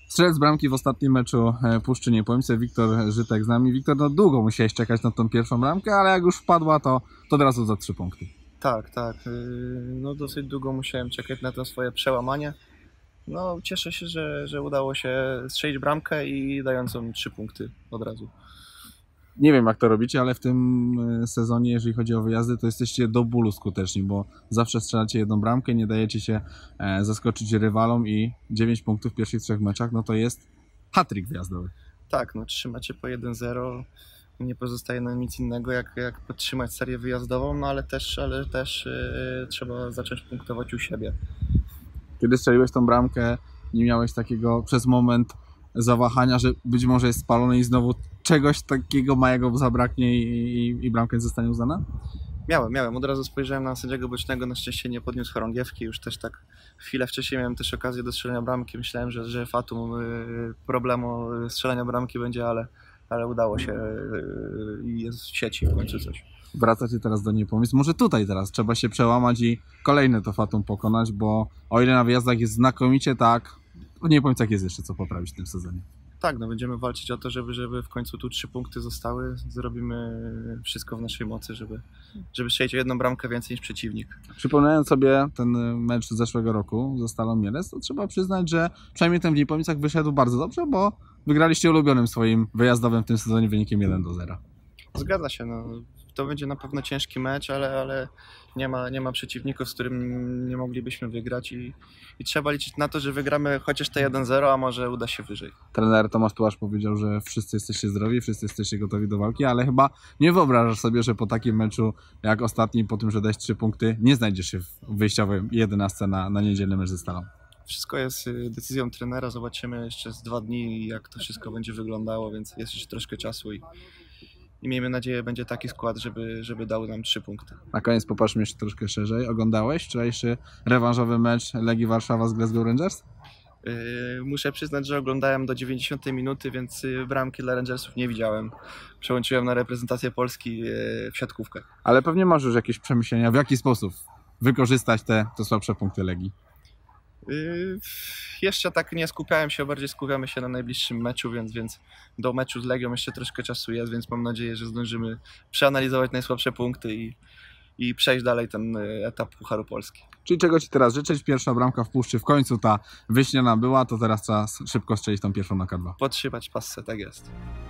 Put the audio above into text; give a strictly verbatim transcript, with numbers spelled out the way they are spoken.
Strzelec bramki w ostatnim meczu Puszczy Niepołomice, Wiktor Żytek z nami. Wiktor, no długo musiałeś czekać na tą pierwszą bramkę, ale jak już wpadła, to, to od razu za trzy punkty. Tak, tak. No dosyć długo musiałem czekać na to swoje przełamanie. No cieszę się, że, że udało się strzelić bramkę i dającą trzy punkty od razu. Nie wiem, jak to robicie, ale w tym sezonie, jeżeli chodzi o wyjazdy, to jesteście do bólu skuteczni, bo zawsze strzelacie jedną bramkę, nie dajecie się zaskoczyć rywalom i dziewięć punktów w pierwszych trzech meczach, no to jest hat-trick wyjazdowy. Tak, no trzy mecze po jeden zero. Nie pozostaje nam nic innego, jak, jak podtrzymać serię wyjazdową, no ale też, ale też yy, trzeba zacząć punktować u siebie. Kiedy strzeliłeś tą bramkę, nie miałeś takiego przez moment zawahania, że być może jest spalony i znowu czegoś takiego małego zabraknie i, i, i bramka zostanie uznana? Miałem, miałem. Od razu spojrzałem na sędziego bocznego, na szczęście nie podniósł chorągiewki. Już też tak chwilę wcześniej miałem też okazję do strzelenia bramki. Myślałem, że, że fatum yy, problemu strzelania bramki będzie, ale, ale udało się i yy, jest w sieci w końcu coś. Wracacie teraz do Niepołomic. Może tutaj teraz trzeba się przełamać i kolejne to fatum pokonać, bo o ile na wyjazdach jest znakomicie, tak w Niepołomicach jest jeszcze co poprawić w tym sezonie. Tak, no będziemy walczyć o to, żeby, żeby w końcu tu trzy punkty zostały. Zrobimy wszystko w naszej mocy, żeby, żeby strzelić o jedną bramkę więcej niż przeciwnik. Przypominając sobie ten mecz z zeszłego roku ze Stalą Mielec, to trzeba przyznać, że przynajmniej ten w Niepołomicach wyszedł bardzo dobrze, bo wygraliście ulubionym swoim wyjazdowym w tym sezonie wynikiem jeden do zera. Zgadza się, no. To będzie na pewno ciężki mecz, ale, ale nie ma, nie ma przeciwników, z którym nie moglibyśmy wygrać i, i trzeba liczyć na to, że wygramy chociaż te jeden zero, a może uda się wyżej. Trener Tomasz Tułasz powiedział, że wszyscy jesteście zdrowi, wszyscy jesteście gotowi do walki, ale chyba nie wyobrażasz sobie, że po takim meczu jak ostatni, po tym, że dałeś trzy punkty, nie znajdziesz się w wyjściowej jedenastce na, na niedzielny mecz ze Stalą. Wszystko jest decyzją trenera, zobaczymy jeszcze z dwa dni, jak to wszystko będzie wyglądało, więc jest jeszcze troszkę czasu i I miejmy nadzieję, będzie taki skład, żeby, żeby dał nam trzy punkty. Na koniec popatrzmy jeszcze troszkę szerzej. Oglądałeś wczorajszy rewanżowy mecz Legii Warszawa z Glasgow Rangers? Yy, muszę przyznać, że oglądałem do dziewięćdziesiątej minuty, więc bramki dla Rangersów nie widziałem. Przełączyłem na reprezentację Polski yy, w siatkówkę. Ale pewnie masz już jakieś przemyślenia, w jaki sposób wykorzystać te, te słabsze punkty Legii. Yy, jeszcze tak nie skupiałem się, bardziej skupiamy się na najbliższym meczu, więc, więc do meczu z Legią jeszcze troszkę czasu jest, więc mam nadzieję, że zdążymy przeanalizować najsłabsze punkty i, i przejść dalej ten etap Pucharu Polski. Czyli czego Ci teraz życzyć? Pierwsza bramka w Puszczy w końcu ta wyśniona była, to teraz trzeba szybko strzelić tą pierwszą na K dwa. Podtrzymać passę, tak jest.